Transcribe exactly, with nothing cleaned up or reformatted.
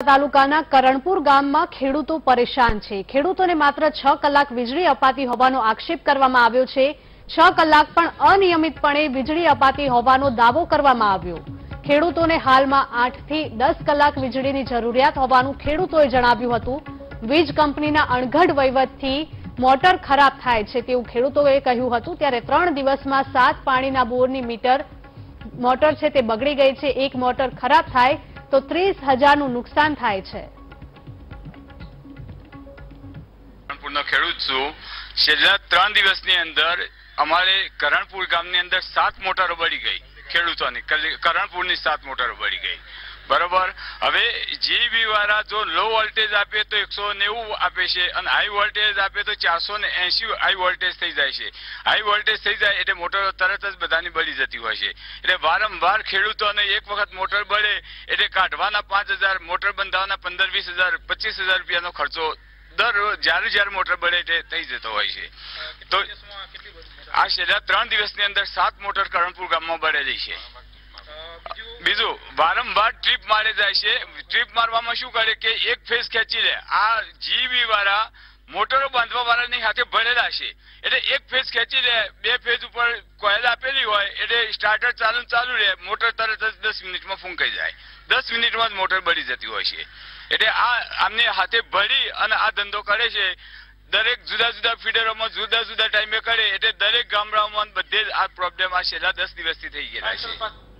તાલુકાના કરણપુર ગામમાં ખેડૂતો પરેશાન છે। ખેડૂતોને માત્ર છ કલાક વીજળી અપાતી હોવાનો આક્ષેપ કરવામાં આવ્યો છે। છ કલાક પણ અનિયમિતપણે વીજળી અપાતી હોવાનો દાવો કરવામાં આવ્યો। ખેડૂતોને હાલમાં આઠ થી દસ કલાક વીજળીની જરૂરિયાત હોવાનું ખેડૂતોએ જણાવ્યું હતું। વીજ કંપનીના અણઘડ વહીવટથી મોટર ખરાબ થાય છે તેવું ખેડૂતોએ કહ્યું હતું। ત્યારે ત્રણ દિવસમાં સાત પાણીના બોરની મીટર મોટર છે તે બગડી ગઈ છે। એક મોટર ખરાબ થાય તો ત્રીસ હજારનું નુકસાન થાય છે। ખેડૂત છું। છેલ્લા ત્રણ દિવસની અંદર અમારે કરણપુર ગામની અંદર સાત મોટરો બળી ગઈ। ખેડૂતોની કરણપુરની સાત મોટરો બળી ગઈ। બરોબર। હવે જીબી વાળા જો લો વોલ્ટેજ આપે તો એકસો નેવું આપે છે અને હાઈ વોલ્ટેજ આપે તો ચારસો ને એસી હાઈ વોલ્ટેજ થઈ જાય છે। હાઈ વોલ્ટેજ થઈ જાય એટલે મોટરો તરત જ બધાની બળી જતી હોય છે। એટલે વારંવાર ખેડૂતોને એક વખત મોટર બળે એટલે કાઢવાના પાંચ હજાર મોટર બંધાવવાના પંદર વીસ હજાર પચીસ હજાર રૂપિયાનો ખર્ચો દર જ્યારે જ્યારે મોટર બળે એટલે થઈ જતો હોય છે। તો આ છેલ્લા ત્રણ દિવસની અંદર સાત મોટર કરણપુર ગામમાં બળેલી છે। બીજું વારંવાર ટ્રીપ મારે જાય છે। ટ્રીપ મારવામાં શું કરે કે એક ફેઝ ખેંચી લે। આ જીબી વાળા મોટરો બાંધવા વાળાની સાથે ભરેલા છે એટલે એક ફેઝ ખેંચી લે। બે ફેઝ ઉપર કોયલ આપેલી હોય એટલે સ્ટાર્ટર ચાલુ ચાલુ રહે, મોટર તરત જ દસ મિનિટમાં ફૂંકાઈ જાય। દસ મિનિટમાં જ મોટર બળી જતી હોય છે। એટલે આ આમને હાથે ભરી અને આ ધંધો કરે છે। દરેક જુદા જુદા ફીડરોમાં જુદા જુદા ટાઈમે કરે એટલે દરેક ગામડાઓમાં બધે જ આ પ્રોબ્લેમ આ છેલ્લા દસ દિવસથી થઈ ગયેલા છે।